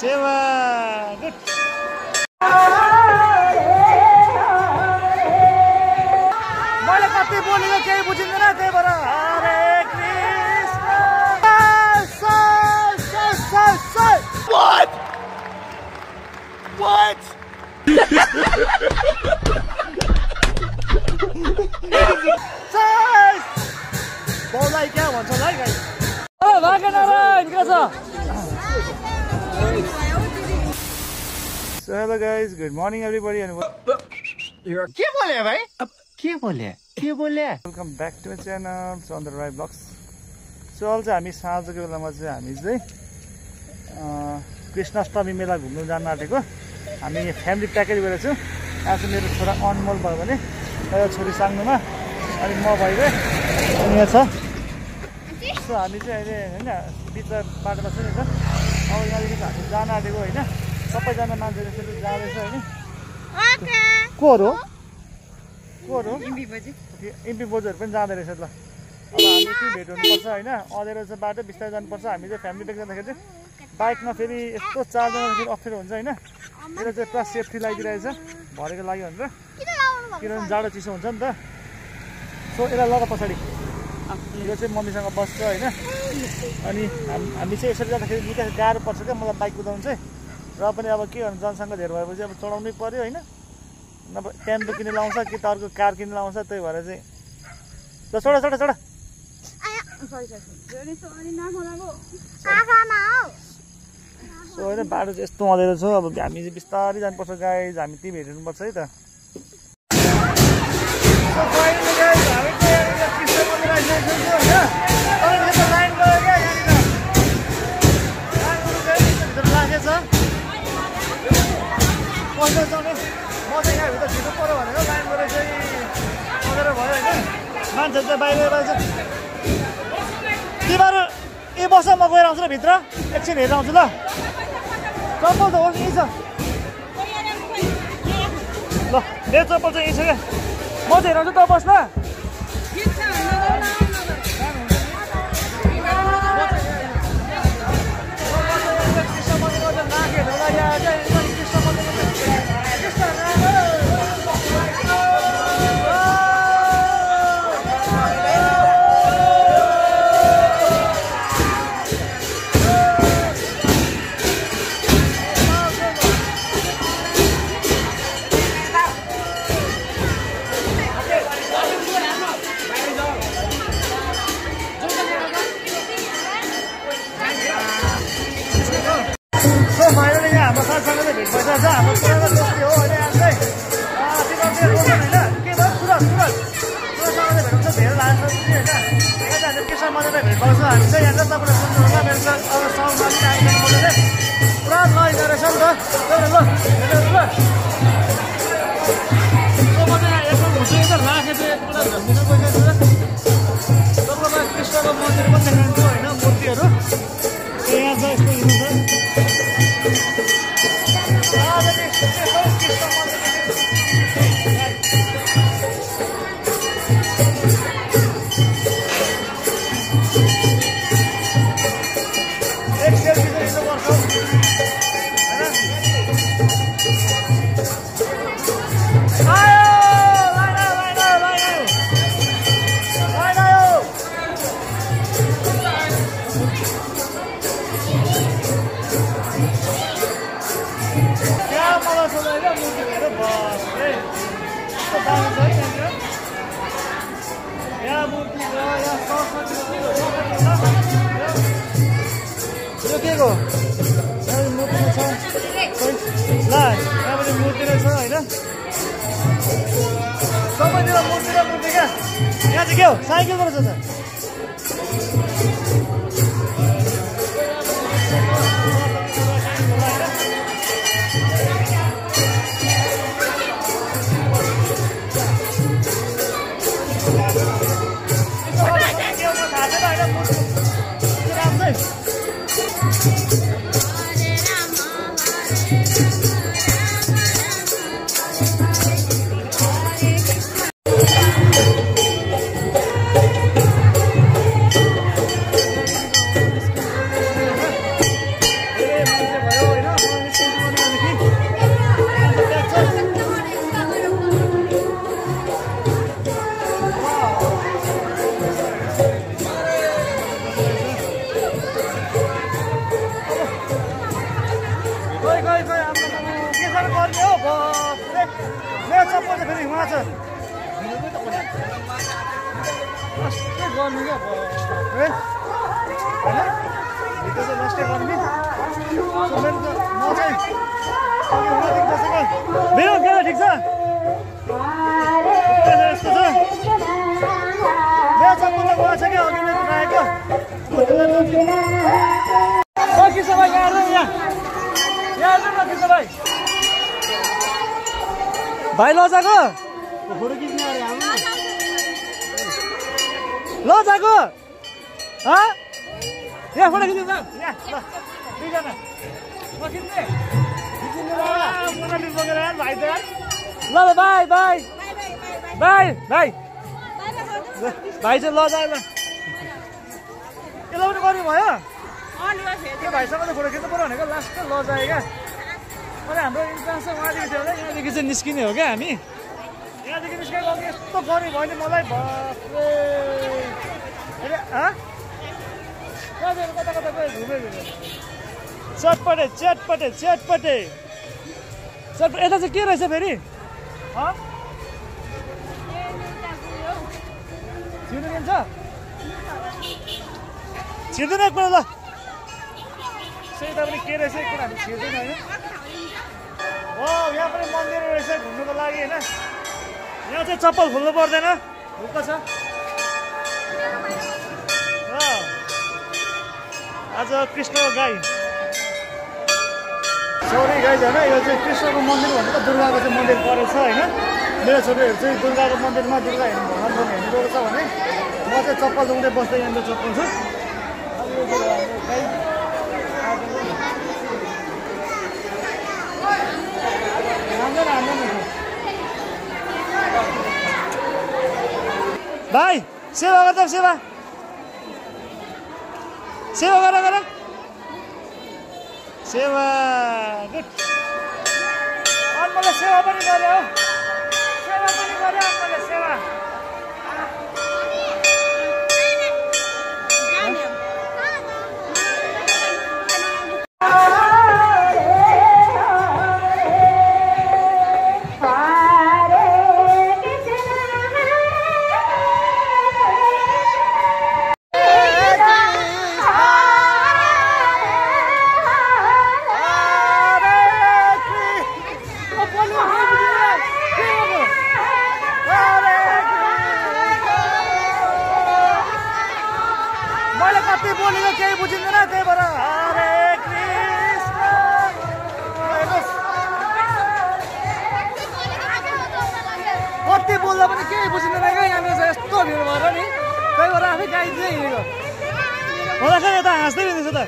सेवा गुड मैले कति बोलेको केही बुझिँदैन त्यही भएर हरे What? बोलाई क्या भन्छ होला है गाइस ओ भागेनारायण के छ So hello guys, good morning everybody and के बोले भाइ के बोले welcome back to my channel so on the right vlogs. So अहिले चाहिँ हामी साँझको बेलामा चाहिँ हामी चाहिँ कृष्णाष्टमी मेला घुम्न जान आँटेको हामी फ्यामिली प्याकेज गरेको छौँ आज मेरो छोरा अनमोल भयो भने मेरो छोरी साङ्नुमा अनि म भइगएँ अनि यहाँ छ सो हामी चाहिँ अहिले होइन बिच बाटोमा छ नि त अब यहाँदेखि हामी जान आँटेको होइन सबैजना मान्छेले त्यसरी जाँदैछ होइन को हो इम्पी बोजूहरू पनि जाँदो रहेछ ल अब हामी चाहिँ भेट हुनुपर्छ होइन अँधेरो छ बाटो बिस्तारै जानुपर्छ हामी चाहिँ फ्यामिली प्याक जाँदाखेरि चाहिँ बाइकमा फेरि यस्तो चारजनाखेरि अप्ठ्यारो हुन्छ होइन मेरो चाहिँ पुरा सेफ्टी लगाइदिरहेछ भरेको लाग्यो भनेर किनभने जाडो चिसो हुन्छ नि त सो यसलाई लगा पछाडि यो चाहिँ मम्मीसँग बस्छ होइन अनि हामी चाहिँ यसरी जाँदाखेरि निकै गाह्रो पर्छ क्या मलाई बाइक कुदाउनु चाहिँ र पनि अब के गर्नु जनसङ्ख्या धेरै भएपछि अब चढाउनै पऱ्यो होइन नभए टेम्पो किनेर लाउँछ कि त अर्को कार किनेर लाउँछ त्यही भएर चाहिँ ल छोड सो होइन बाटो चाहिँ यस्तो अँधेरो छ अब हामी चाहिँ बिस्तारै जानुपर्छ गाइज हामी त्यही भेट्नुपर्छ है त म चाहिँ यहाँभित्र छिटो पऱ्यो भनेर लाइन गरेर चाहिँ अँधेरो भयो होइन मान्छेहरू चाहिँ बाहिर रहेछ तिमीहरू ए बस म गएर आउँछु ल भित्र एकछिन हेरेर आउँछु ल चप्पल त होस् यहीँ छ ल मेरो चप्पल चाहिँ यहीँ छ क्या म चाहिँ हेराउँछु त बस्न कृष्णको मन्दिर पनि देखाउँछु होइन मूर्तिहरू यहाँ छ यस्तो मूर्ति रहेछ होइन सबैतिर मूर्ति क्या यहाँ चाहिँ के हो साइकल रहेछ त छ नष्टै गर्नु क्या है होइन भिडियो चाहिँ नष्टै गर्ने म चाहिँ मेरो के ठिक छ यस्तो छ मेरो चप्पल त गएको छ क्या अघि नै राखेको किशोर भाइ यहाँ यहाँ किशोर भाइ भाइ लजाको फोटो खिच्ने अरे लजाको यहाँ फोटो खिच्नु यहाँ ल दुईजना म खिच्ने भाइ त ल ल भाइ भाइ भाइ भाइ भाइ चाहिँ लजाएर यसलाई पनि गर्नु भयो त्यो भाइसँग त फोटो खिच्नु पर्यो भनेको लास्ट लजाए क्या अनि हाम्रो इन्ट्रान्स चाहिँ उहाँदेखि थियो होला यहाँदेखि चाहिँ निस्किने हो क्या हामी यहाँदेखि निस्केको अघि यस्तो गर्नु भयो नि मलाई बाफ्रे कता कता गयो घुमे चटपटे चटपटे चटपटे चटपटे यता चाहिँ के रहेछ फेरि छिर्नु दिन्छ छिर्दैन एकपल्ट ल यता पनि के रहेछ एकपल्ट हामी छिर्दैन होइन यहाँ पनि मन्दिर रहेछ घुम्नुको लागि होइन यहाँ चाहिँ चप्पल खोल्नु पर्दैन ढुक्क छ आज कृष्ण गाई सरी गाई होइन यो चाहिँ कृष्णको मन्दिर भनेको दुर्गाको चाहिँ मन्दिर परेछ होइन मेरो छोरीहरू चाहिँ दुर्गाको मन्दिरमा दुर्गा हेर्नु भगवान् हेर्नु गएको छ भने म चाहिँ चप्पल धुँदै बस्दै यहाँनिर चप्पल छु भाइ सेवा गर्दा सेवा सेवा गर गर सेवा गुड अनमोलले सेवा पनि गर्यो सेवा पनि गर्यो अनमोलले सेवा बोलेको केही बुझिँदैन त्यही भएर हरे कृष्ण कति बोल्दा पनि केही बुझिँदैन क्या यहाँनिर चाहिँ यस्तो भिड भएर नि त्यही भएर आफै गाइदिँदै हिँडेको होला क्या यता हाँस्दै हिँड्दैछ त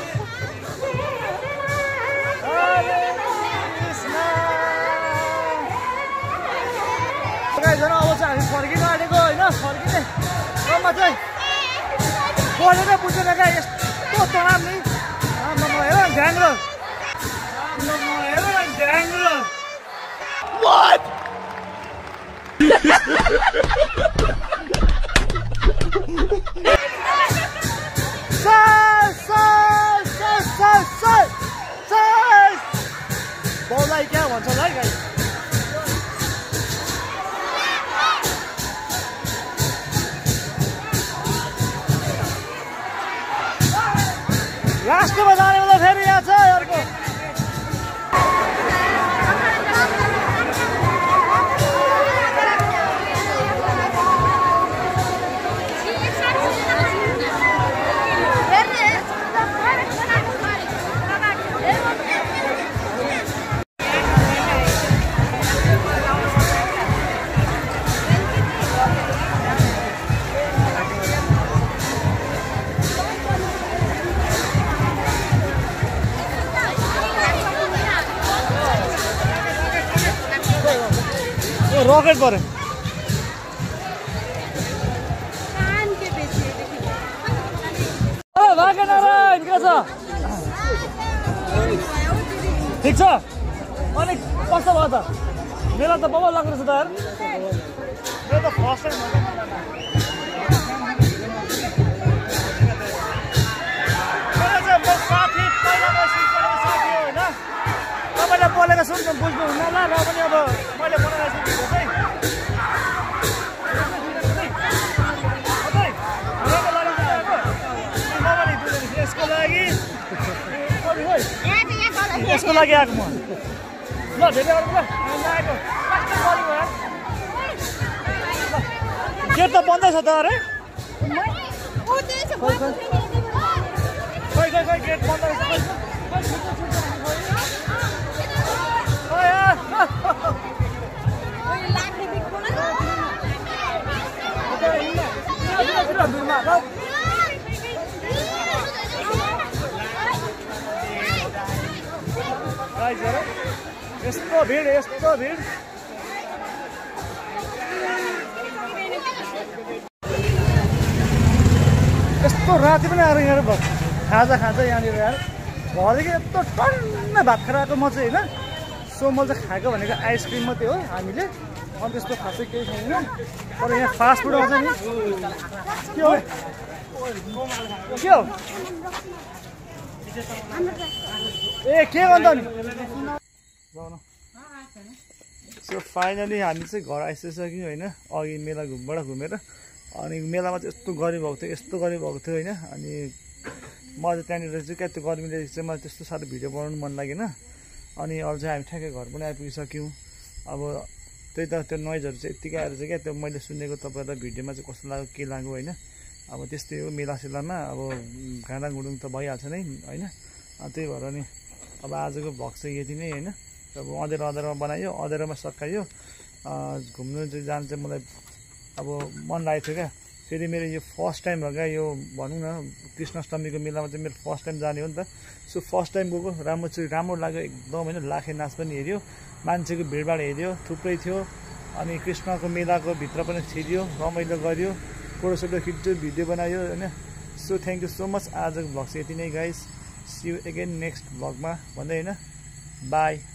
गाइजन अब चाहिँ हामी फर्किन आँटेको होइन फर्किने क्रममा चाहिँ बोलेर बुझेन क्या यस्तो तनाव नि हेर ढ्याङ्ग्रो हेर ढ्याङ्ग्रो What? बाउलाई क्या भन्छ होला है गाई लास्टमा जाने बेला फेरि यहाँ छ अर्को रकेट पऱ्यो नारायण के छ ठिक छ अनि कस्तो भयो त मेला त बबल लाग्दो रहेछ त यार मेरो त फर्स्ट टाइम साथी पहिलाको साथी हो होइन तपाईँले बोलेको सुन्नु बुझ्नु हुन्न होला र पनि अब मैले बनाएको छु चाहिँ हेर्नको लागि आएको म ल धेरै अरू ल आएको गेट त बन्दै छ त अरे खै गेट बन्द रहेछ यस्तो भिड यस्तो राति पनि आएर यहाँ खाजा खान्छ यहाँनिर यार घरदेखि यस्तो टन्न भात खाएर आएको म चाहिँ होइन सो मैले चाहिँ खाएको भनेको आइसक्रिम मात्रै हो हामीले अनि त्यस्तो खासै केही छैन तर यहाँ फास्ट फुड आउँछ नि के हो ए के गर्दा नि सो फाइनली हामी चाहिँ घर आइसकिसक्यौँ होइन अघि मेलाबाट घुमेर अनि मेलामा चाहिँ यस्तो गर्मी भएको थियो होइन अनि म चाहिँ त्यहाँनिर चाहिँ क्या त्यो गर्मीले चाहिँ मलाई त्यस्तो साह्रो भिडियो बनाउनु मन लागेन अनि अरू चाहिँ हामी ठ्याक्कै घर पनि आइपुगिसक्यौँ अब त्यही त त्यो नोइजहरू चाहिँ यत्तिकै आएर चाहिँ क्या त्यो मैले सुनेको तपाईँहरूलाई भिडियोमा चाहिँ कस्तो लाग्यो के लाग्यो होइन अब त्यस्तै हो मेलासेलामा अब गाडागुडुङ त भइहाल्छ नै होइन त्यही भएर नि अब आजको भ्लग चाहिँ यति नै होइन अब अँधेरोमा बनायो अँधेरोमा सकायो घुम्नु चाहिँ जानु चाहिँ मलाई अब मन लागेको थियो क्या फेरि मेरो यो फर्स्ट टाइम हो क्या यो भनौँ न कृष्णाष्टमीको मेलामा चाहिँ मेरो फर्स्ट टाइम जाने हो नि त सो फर्स्ट टाइम गएको राम्रो लाग्यो एकदम होइन लाखे नाच पनि हेऱ्यो मान्छेको भिडभाड हेऱ्यो थुप्रै थियो अनि कृष्णको मेलाको भित्र पनि छिर्यो रमाइलो गर्यो फोटोसोटो खिच्यो भिडियो बनायो होइन so thank you so much आजको भ्लग चाहिँ यति नै guys see you again next भ्लगमा भन्दै होइन बाई